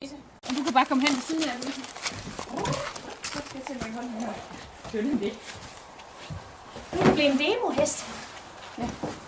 Og du kan bare komme hen til siden af Louise. Så skal jeg simpelthen holde den her. Det er det. Nu er det blevet en demohest. Ja.